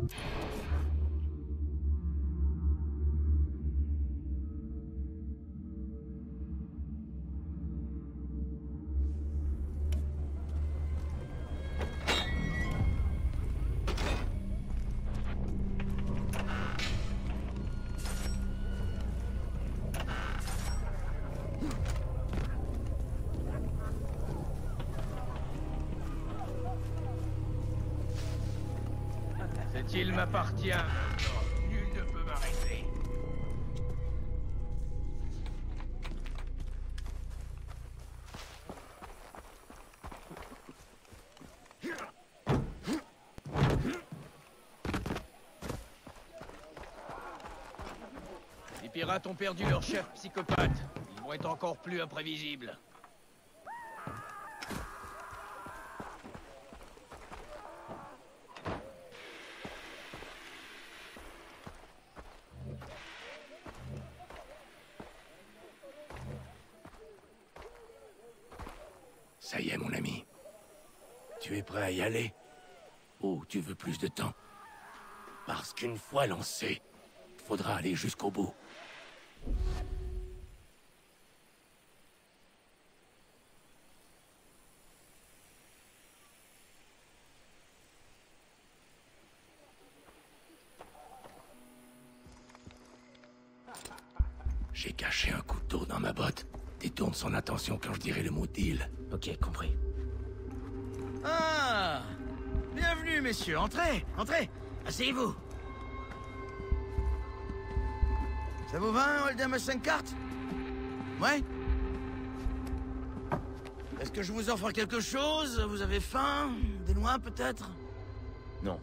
Cette île m'appartient. Nul ne peut m'arrêter. Les pirates ont perdu leur chef psychopathe. Ils vont être encore plus imprévisibles. Ça y est, mon ami. Tu es prêt à y aller? Ou tu veux plus de temps? Parce qu'une fois lancé, il faudra aller jusqu'au bout. J'ai caché un couteau dans ma botte. Détourne son attention quand je dirai le mot deal. Ok, compris. Ah! Bienvenue, messieurs. Entrez, entrez. Asseyez-vous. Ça vous va, un hold'em à 5 cartes? Ouais? Est-ce que je vous offre quelque chose? Vous avez faim? Des noix, peut-être? Non.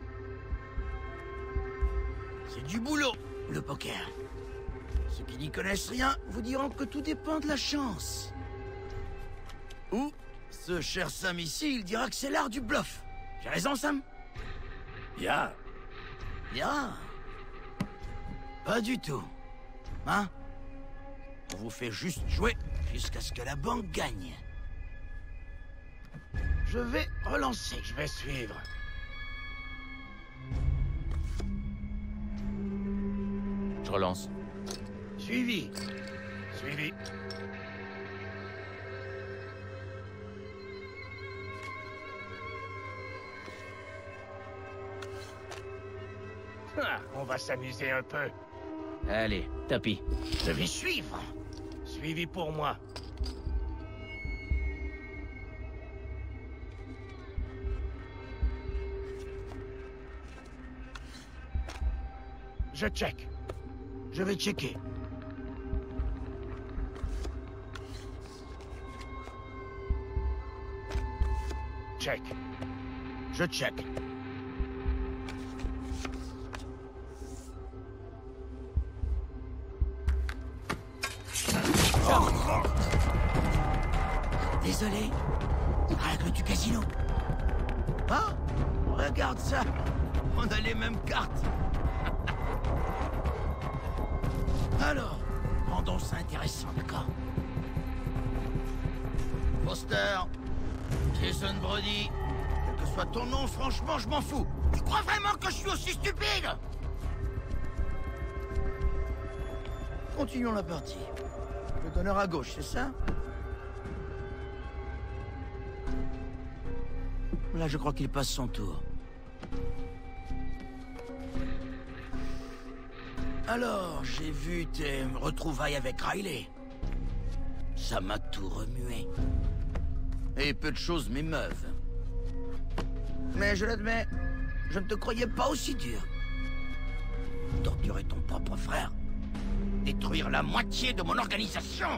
C'est du boulot, le poker. Ceux qui n'y connaissent rien vous diront que tout dépend de la chance. Ou, ce cher Sam ici, il dira que c'est l'art du bluff. J'ai raison, Sam? Ya! Ya. Pas du tout. Hein? On vous fait juste jouer jusqu'à ce que la banque gagne. Je vais relancer. Je vais suivre. Je relance. Suivi. Suivi. Ah, on va s'amuser un peu. Allez, tapis. Je vais suivre. Suivi pour moi. Je check. Je vais checker. Check. Je check. Désolé. Règle du casino. Ah, regarde ça. On a les mêmes cartes. Alors, rendons ça intéressant, d'accord? Foster, Jason Brody, quel que soit ton nom, franchement, je m'en fous. Tu crois vraiment que je suis aussi stupide? Continuons la partie. Le donneur à gauche, c'est ça? Là, je crois qu'il passe son tour. Alors, j'ai vu tes retrouvailles avec Riley. Ça m'a tout remué. Et peu de choses m'émeuvent. Mais je l'admets, je ne te croyais pas aussi dur. Torturer ton propre frère. Détruire la moitié de mon organisation.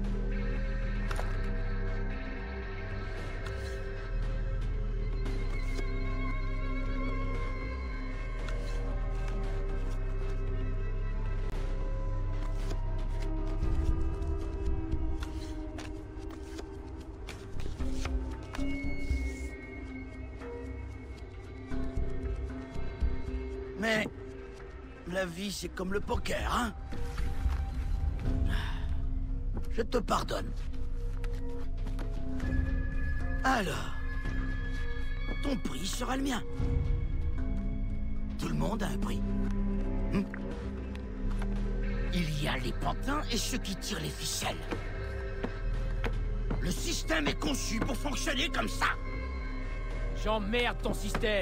Mais la vie, c'est comme le poker, hein? Je te pardonne. Alors, ton prix sera le mien. monde a un prix. Il y a les pantins et ceux qui tirent les ficelles. Le système est conçu pour fonctionner comme ça. J'emmerde ton système.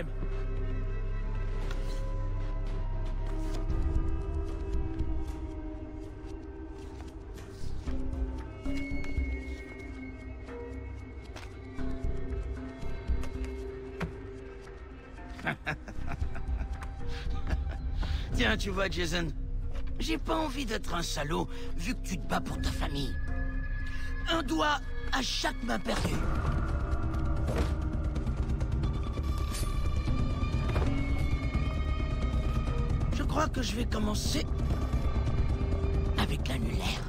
Tiens, tu vois, Jason, j'ai pas envie d'être un salaud, vu que tu te bats pour ta famille. Un doigt à chaque main perdue. Je crois que je vais commencer avec l'annulaire.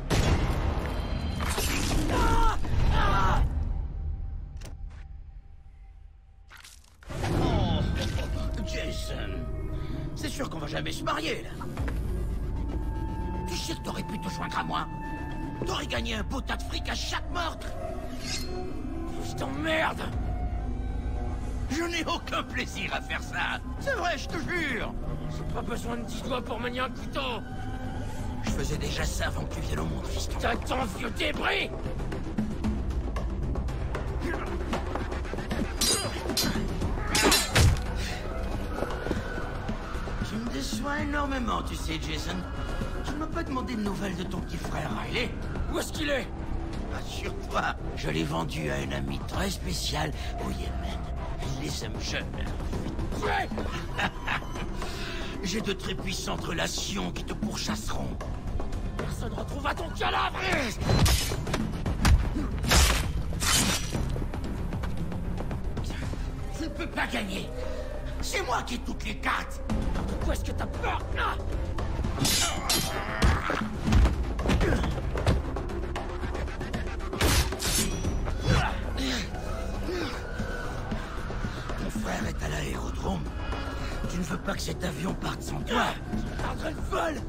Oh, Jason, c'est sûr qu'on va jamais se marier, là. Tu sais que t'aurais pu te joindre à moi. T'aurais gagné un beau tas de fric à chaque meurtre. Je t'emmerde. Je n'ai aucun plaisir à faire ça. C'est vrai, je te jure. J'ai pas besoin de 10 doigts pour manier un couteau. Je faisais déjà ça avant que tu viennes au monde, fiston. T'attends, vieux débris. Tu me déçois énormément, tu sais, Jason. Tu ne m'as pas demandé de nouvelles de ton petit frère Riley. Où est-ce qu'il est? Assure-toi, je l'ai vendu à un ami très spécial au Yémen. Il les aime jeunes. Ouais. J'ai de très puissantes relations qui te pourchasseront. Personne retrouvera ton cadavre. Tu ne peux pas gagner. C'est moi qui ai toutes les cartes. Pourquoi est-ce que t'as peur? Ton frère est à l'aérodrome. Tu ne veux pas que cet avion parte sans toi. Tu perdrais le vol.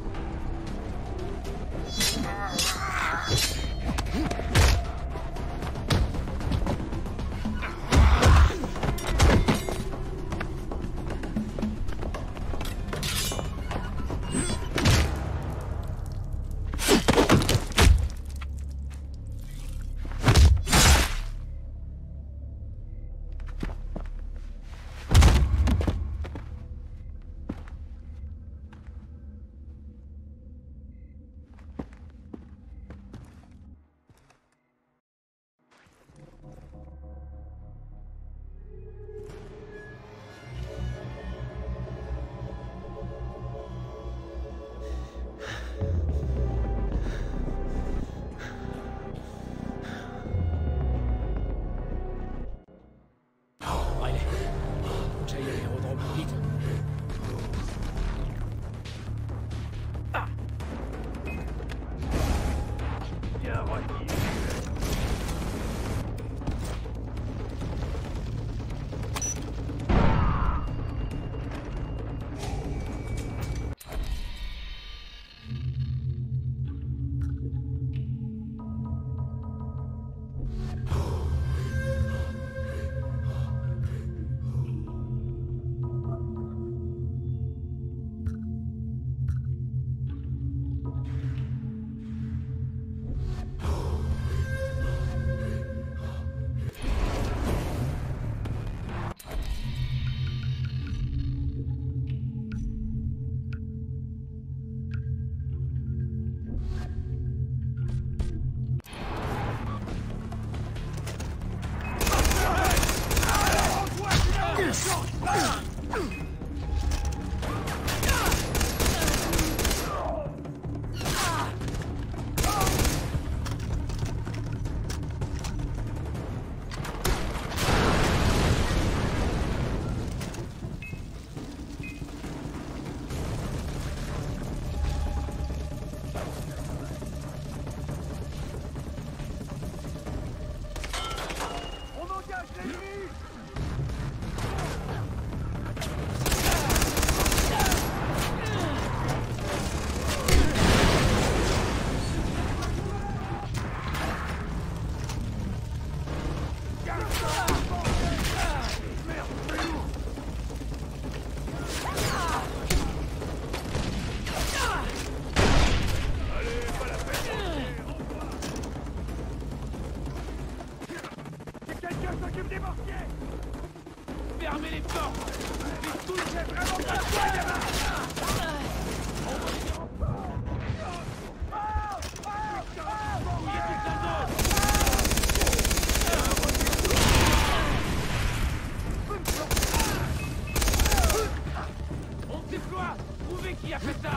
On déploie! Trouvez qui a fait ça!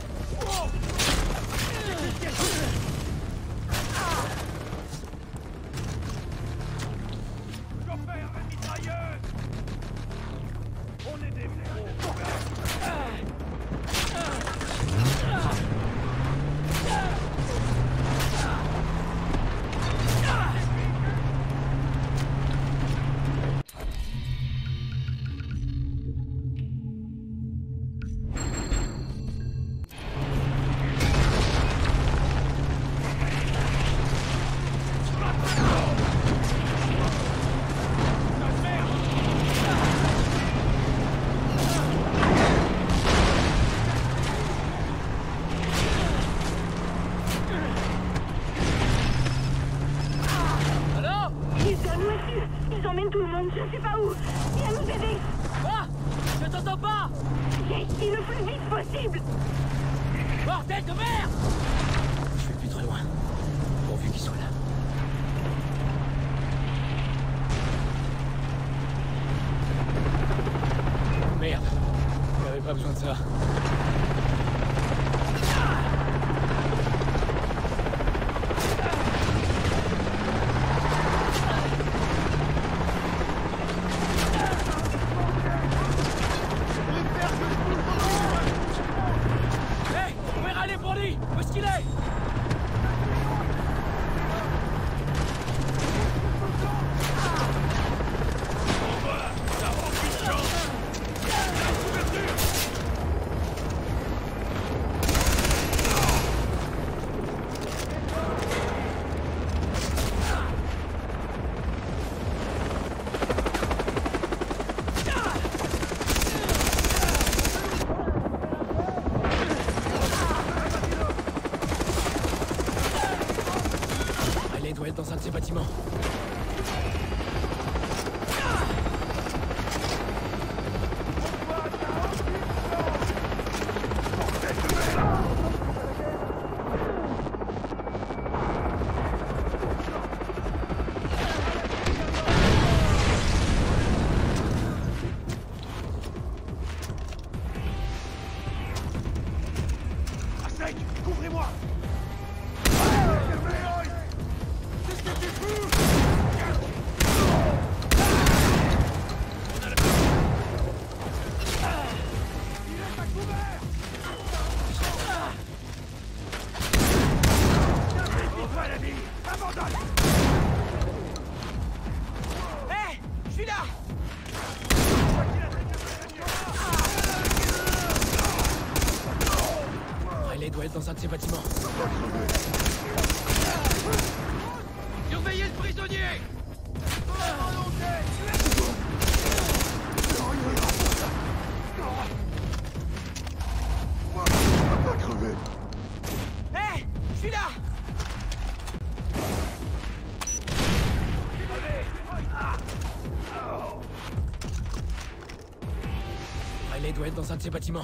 Chauffeur, la mitrailleuse! On est des pros! Ils emmènent tout le monde, je sais pas où. Viens nous aider. Ah! Je t'entends pas! Et le plus vite possible. Bordel de merde! Je vais plus trop loin. Pourvu qu'il soit là. Merde. J'avais pas besoin de ça. Hé! Où est Riley pour lui? Où est-ce qu'il est? Riley doit être dans un de ces bâtiments. À sec! Couvrez-moi! Hé! Je suis là! Riley doit être dans un de ces bâtiments. Surveillez le prisonnier! Hé! Je suis là! Riley doit être dans un de ces bâtiments.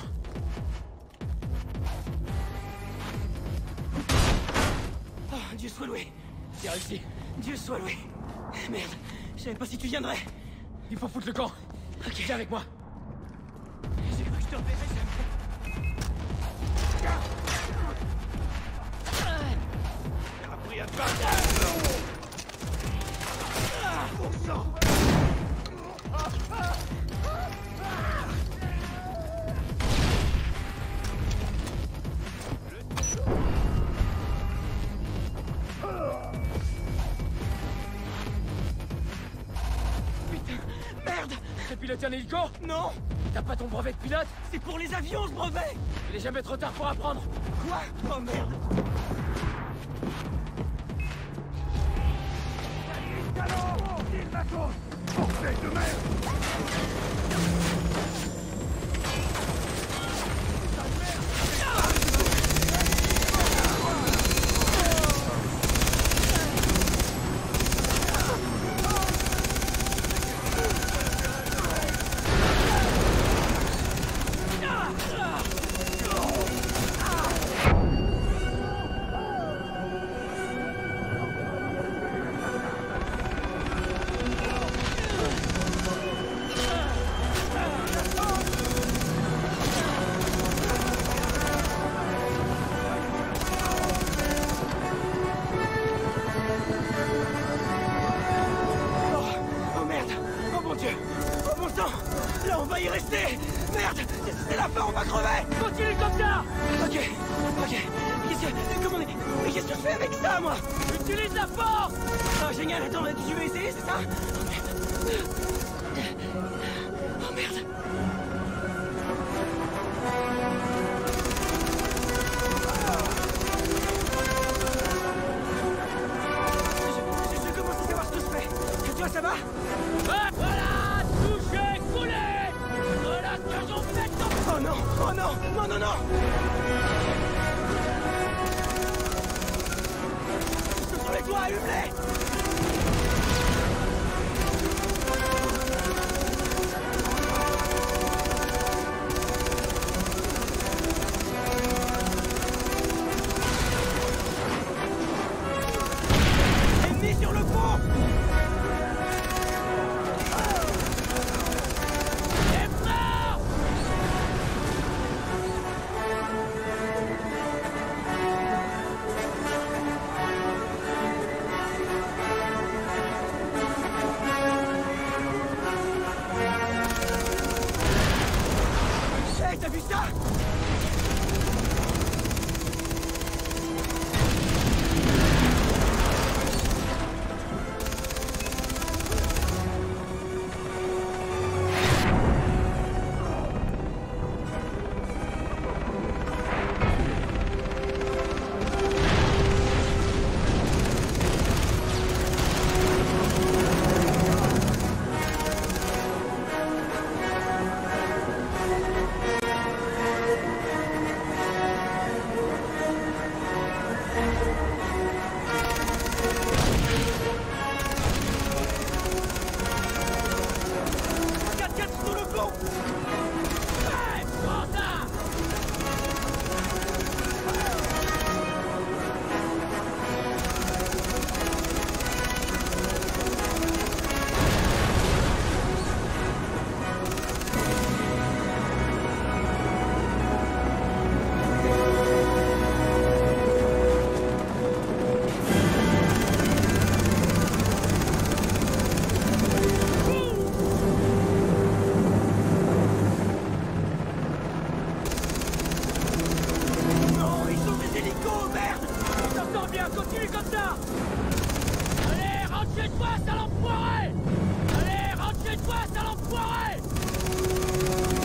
Oh, Dieu soit loué! C'est réussi. Dieu soit loué! Merde, je savais pas si tu viendrais! Il faut foutre le camp. Ok. Viens avec moi. J'ai cru que je te reverrais, Appris à te battre! Bon sang! Merde! T'as piloté un hélico? Non! T'as pas ton brevet de pilote? C'est pour les avions, ce brevet! Il est jamais trop tard pour apprendre. Quoi? Oh merde! Bordel de merde! Merde! C'est la fin, on va crever! Continue comme ça! Ok. Qu'est-ce que je fais avec ça, moi? Utilise la force! Ah, génial, attends, tu veux essayer, c'est ça? Oh merde! Je commence à savoir ce que je fais. Toi, ça va? Ah, voilà! Touché! Coulé! Voilà ce que j'en fais! Oh non! Oh non! Non! Ce sont les toits humelés! Ennemis sur le pont! Hey, t'as vu ça? Sur le pont! Ouais, prends ça! Non, ils sont des hélicos, merde! On s'en sort bien, continue comme ça! Allez, rentre chez toi, sale enfoiré! Allez, rentre chez toi, sale enfoiré!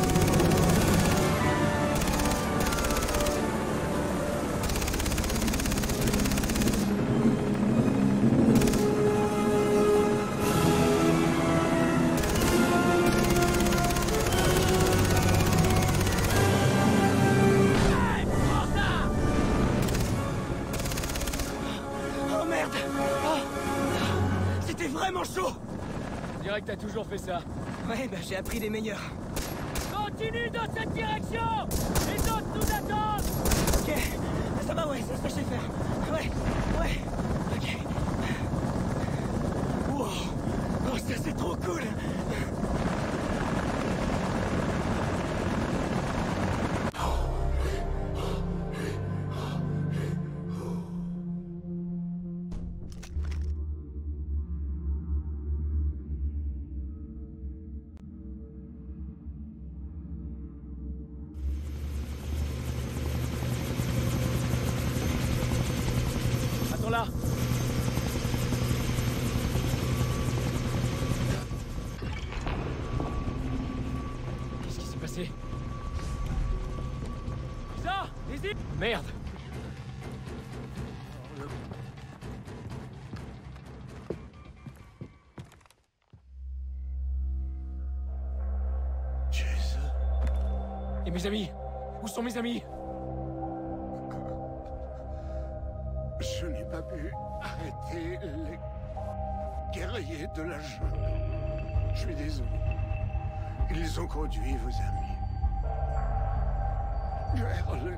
Ouais, prends ça! Oh merde! Oh. C'était vraiment chaud! Je dirais que t'as toujours fait ça. Ouais, bah j'ai appris des meilleurs. Continue dans cette direction! Les autres nous attendent! Ok, ça va, ouais, c'est ce que je sais faire. Ouais, ok. Wow, oh, ça c'est trop cool! Attends là! Qu'est-ce qui s'est passé? Lisa! Lizzie! Merde! Jason. Et mes amis? Où sont mes amis? Je n'ai pas pu arrêter les guerriers de la jungle. Je suis désolé. Ils ont conduit vos amis vers le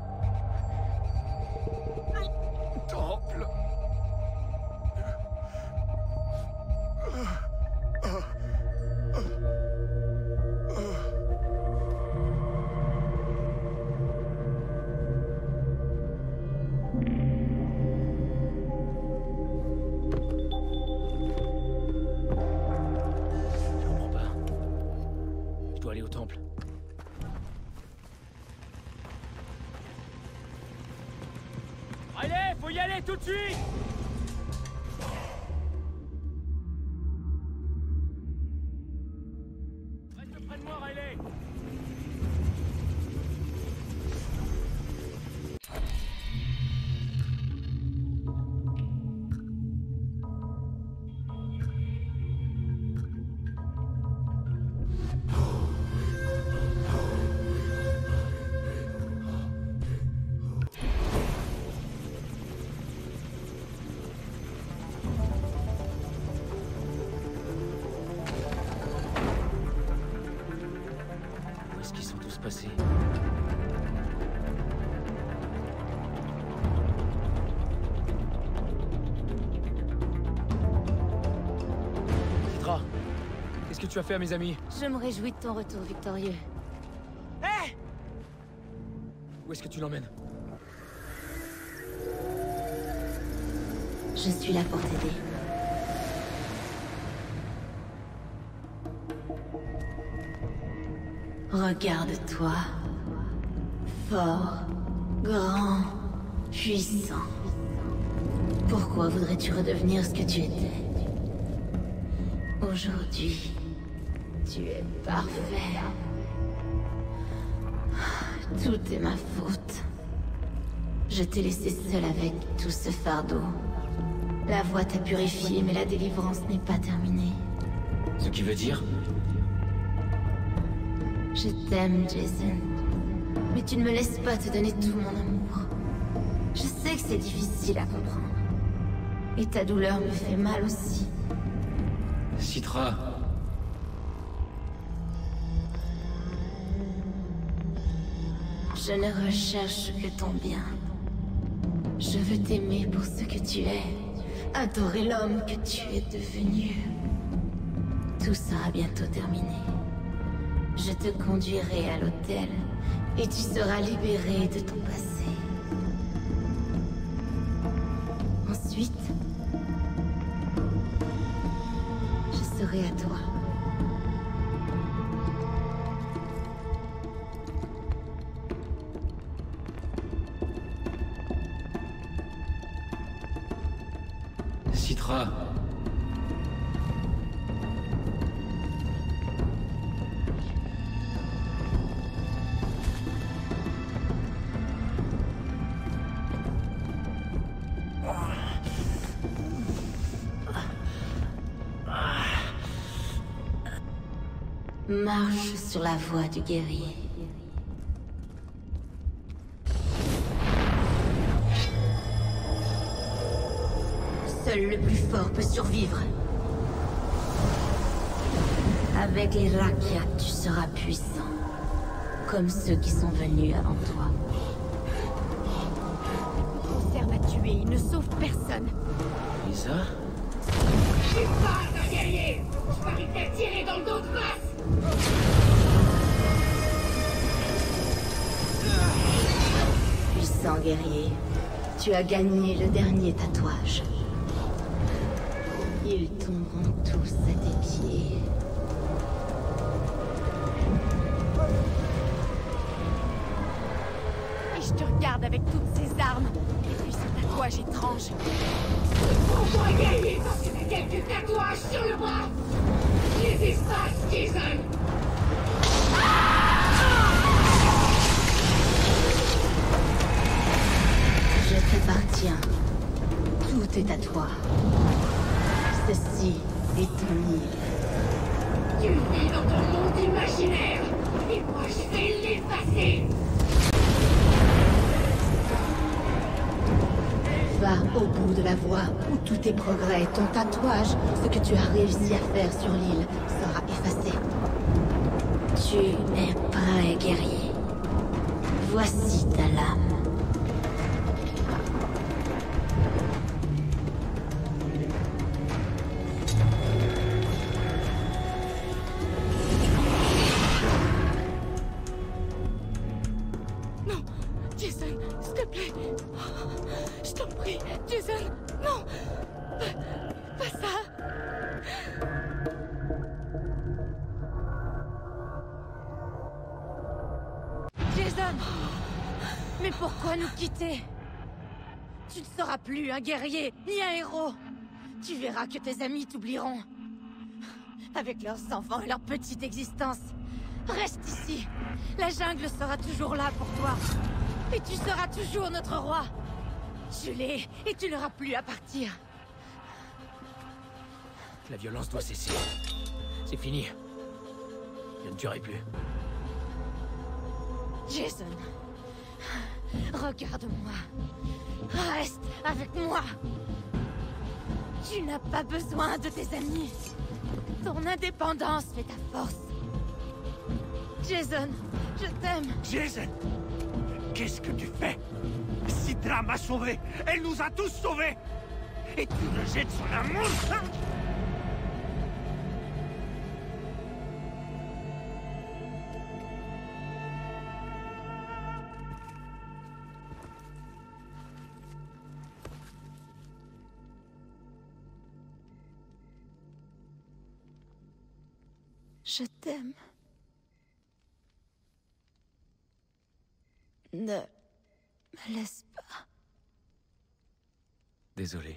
temple. Je comprends pas. Je dois aller au temple. Riley, faut y aller tout de suite! Reste près de moi, Riley! Où est-ce qu'ils sont tous passés? Citra, qu'est-ce que tu as fait à mes amis? Je me réjouis de ton retour victorieux. Hé! Où est-ce que tu l'emmènes? Je suis là pour t'aider. Regarde-toi. Fort, grand, puissant. Pourquoi voudrais-tu redevenir ce que tu étais? Aujourd'hui, tu es parfait. Tout est ma faute. Je t'ai laissé seul avec tout ce fardeau. La voie t'a purifié, mais la délivrance n'est pas terminée. Ce qui veut dire? Je t'aime, Jason. Mais tu ne me laisses pas te donner tout mon amour. Je sais que c'est difficile à comprendre. Et ta douleur me fait mal aussi. Citra. Je ne recherche que ton bien. Je veux t'aimer pour ce que tu es. Adorer l'homme que tu es devenu. Tout sera bientôt terminé. Je te conduirai à l'hôtel et tu seras libéré de ton passé. Ensuite, je serai à toi. Citra. Marche sur la voie du guerrier. Seul le plus fort peut survivre. Avec les Rakyat, tu seras puissant. Comme ceux qui sont venus avant toi. Ils servent à tuer, ils ne sauvent personne. Lisa? Je suis pas un guerrier! Je parie que t'as tiré dans le dos de face! Puissant guerrier, tu as gagné le dernier tatouage. Ils tomberont tous à tes pieds. Et je te regarde avec toutes ces armes. Et puis ce tatouage étrange. Pourquoi guerrier parce que t'as quelques tatouages sur le bras? Les espaces, Jason! Je t'appartiens. Tout est à toi. Ceci est ton île. Tu vis dans ton monde imaginaire! Et moi je vais l'effacer! Va au bout de la voie où tous tes progrès, ton tatouage, ce que tu as réussi à faire sur l'île, sera effacé. Tu es prêt, guerrier. Voici ta lame. Non! Jason, s'il te plaît! Je t'en prie, Jason! Non! Pas ça! Jason! Mais pourquoi nous quitter? Tu ne seras plus un guerrier, ni un héros. Tu verras que tes amis t'oublieront. Avec leurs enfants et leur petite existence. Reste ici. La jungle sera toujours là pour toi. Et tu seras toujours notre roi. Je l'ai, et tu n'auras plus à partir. La violence doit cesser. C'est fini. Je ne tuerai plus. Jason, regarde-moi. Reste avec moi. Tu n'as pas besoin de tes amis. Ton indépendance fait ta force. Jason, je t'aime. Jason, qu'est-ce que tu fais? Sidra m'a sauvé. Elle nous a tous sauvés. Et tu rejettes son amour, hein? Je t'aime. Ne me laisse pas. Désolé.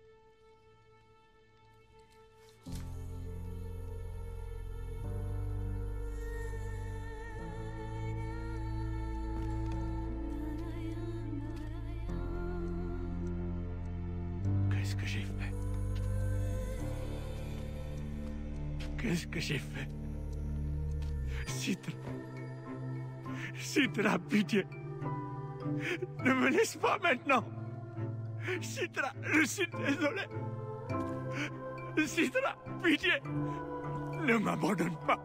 Qu'est-ce que j'ai fait? Qu'est-ce que j'ai fait? Sidra... Sidra, pitié. Ne me laisse pas maintenant. Sidra, je suis désolé. Sidra, pitié. Ne m'abandonne pas.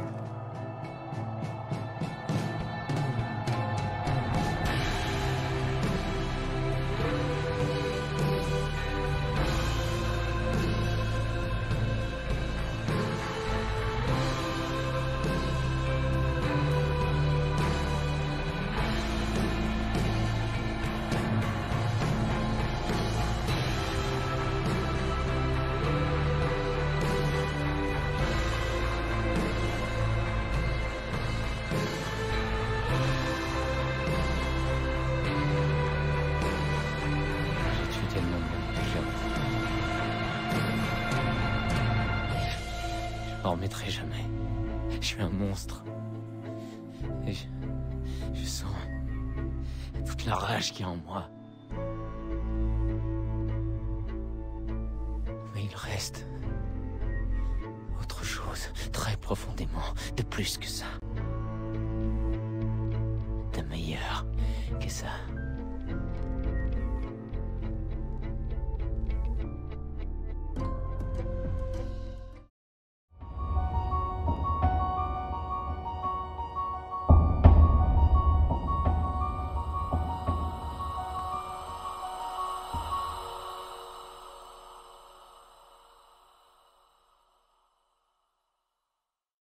Je m'en remettrai jamais. Je suis un monstre. Et je sens toute la rage qu'il y a en moi. Mais il reste autre chose, très profondément, de plus que ça. De meilleur que ça.